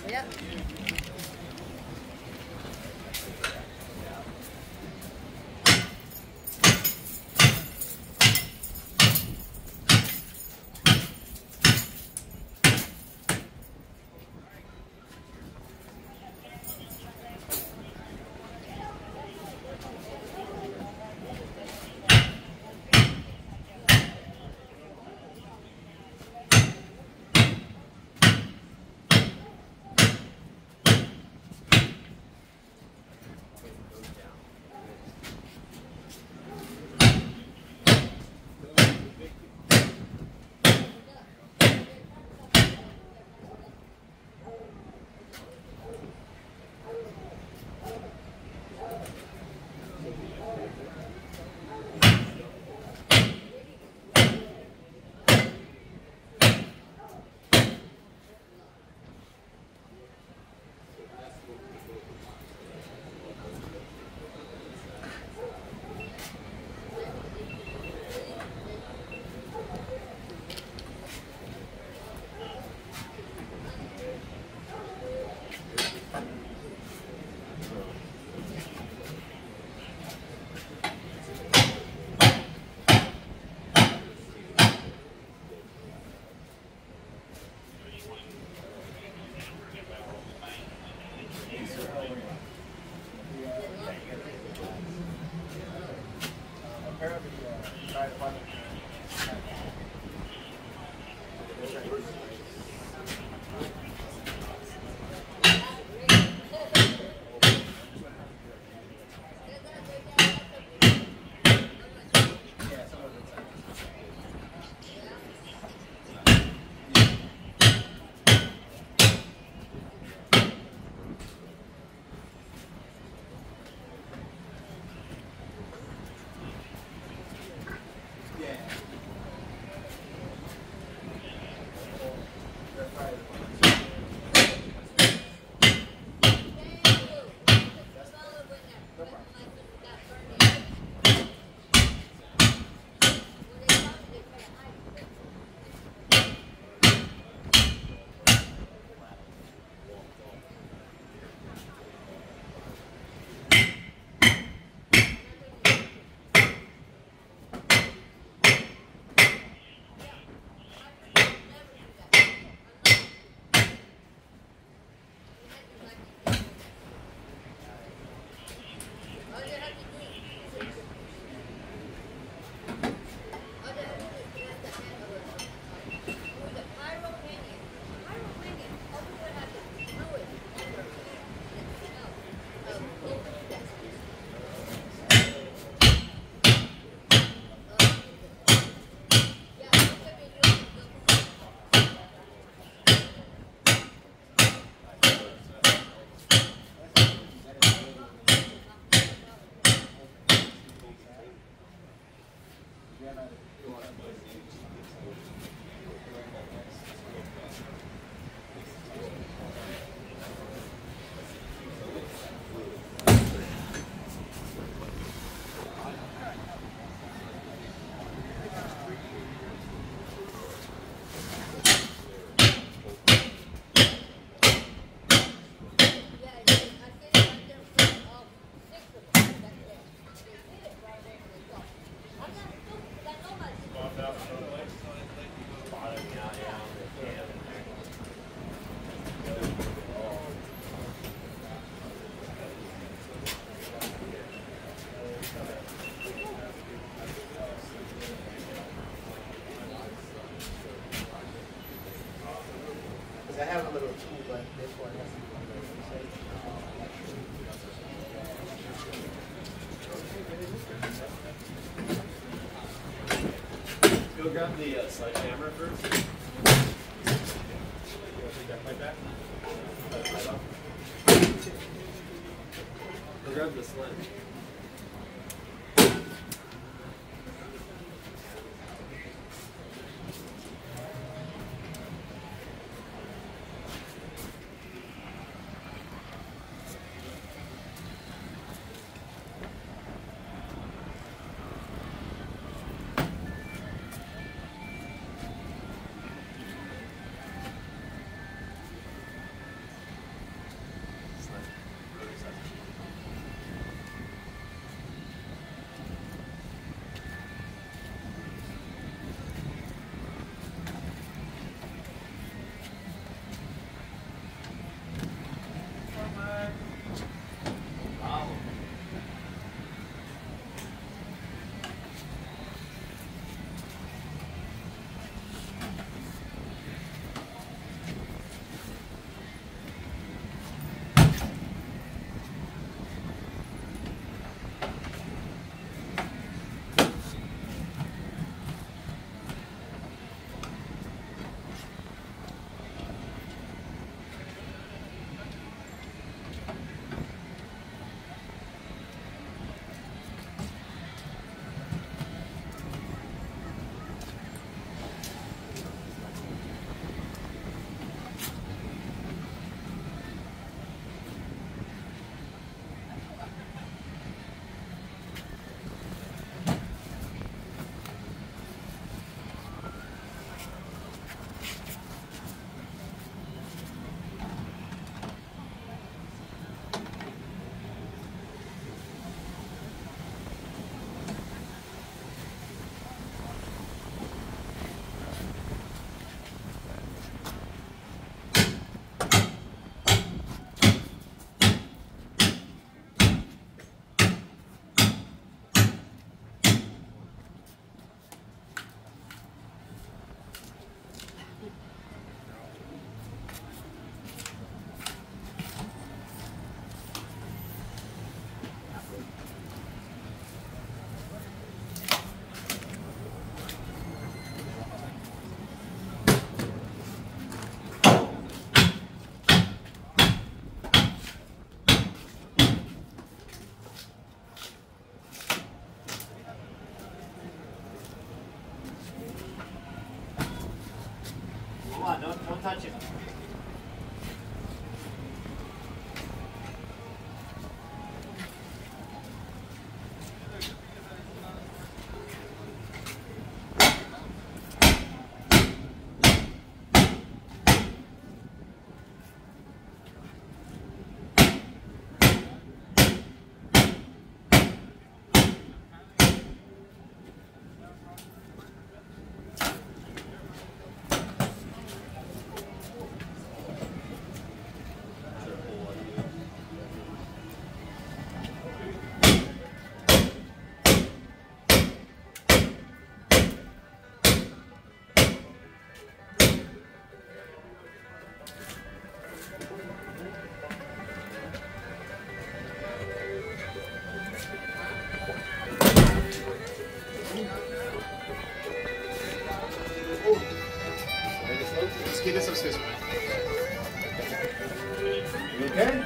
Yeah. I have a little tool, but this one has to be Go grab the sledgehammer first. You want to take that pipe back? Go grab the sledge. get some space, man. You okay?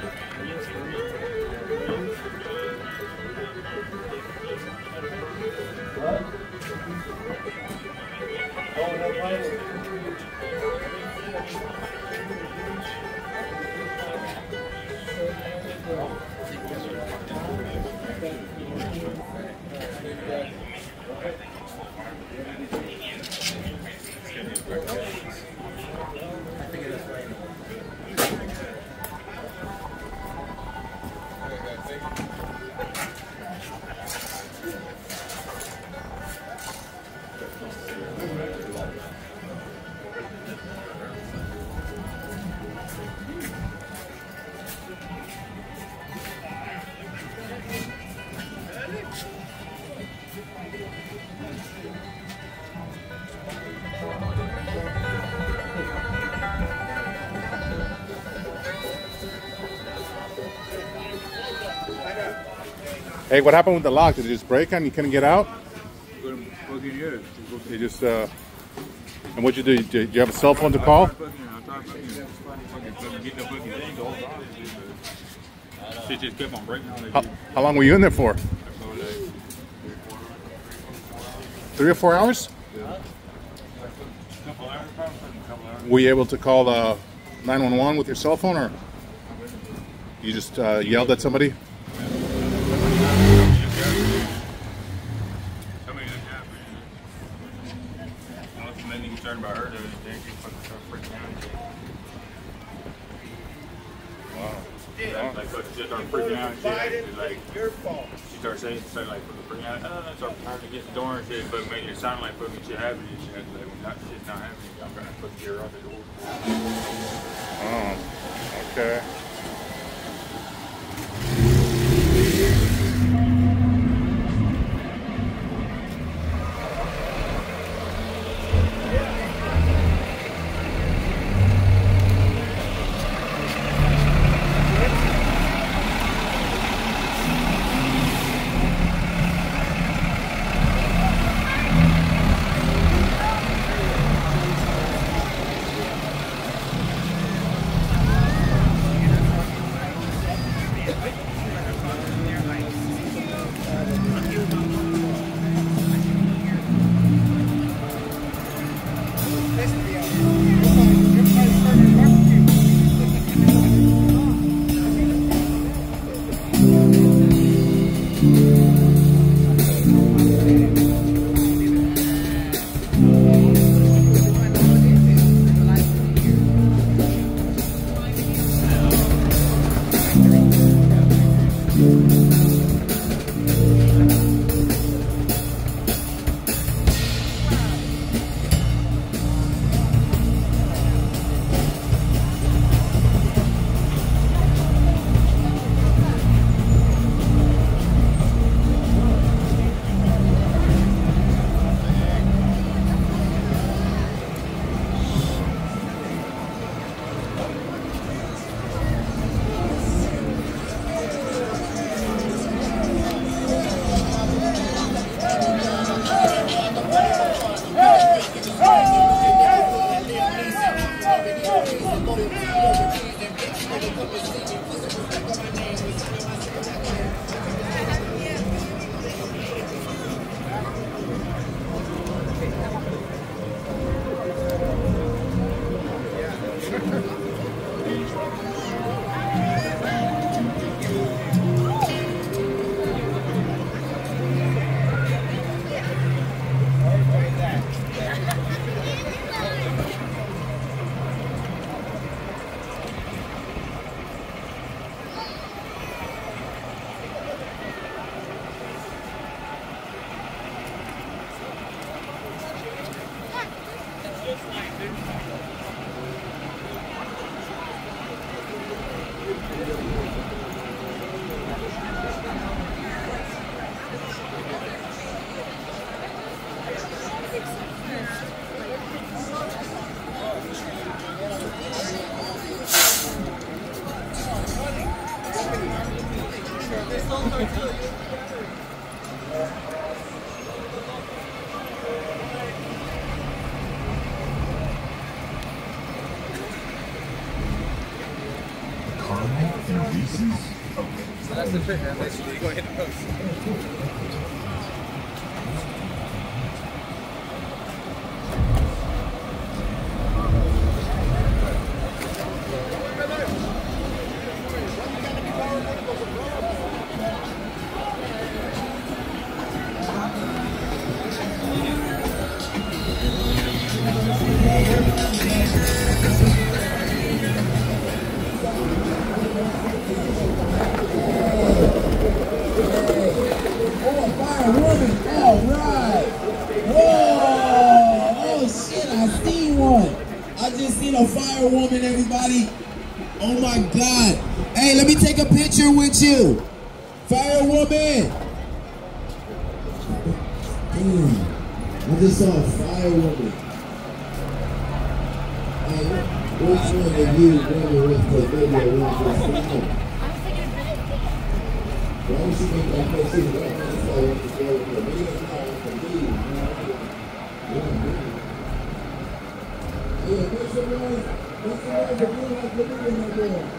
What? Oh, no problem. Hey, what happened with the lock? Did it just break and you couldn't get out? You just, and what'd you do? Did you have a cell phone to call? Shit just kept on breaking. How long were you in there for? 3 or 4 hours? Were you able to call 911 with your cell phone, or you just yelled at somebody? About her, she fucking started freaking out. Wow. Yeah. Like, she started freaking out and shit. She's like, your fault. She started saying, like, freaking out. Started trying to get the door and shit, but made it sound like fucking shit happening and shit. Like, when that shit's not happening, I'm gonna fucking get her out the door. Oh, okay. So that's the trick, man. Make sure you go hit the post. A firewoman, everybody. Oh my God. Hey, let me take a picture with you. Firewoman. Damn. I just saw a firewoman. Hey, which one of you remember with the video with the film? Why would you make that face? That's why I want to go with the video. Yeah, make some noise. Make some noise if you like the video right there.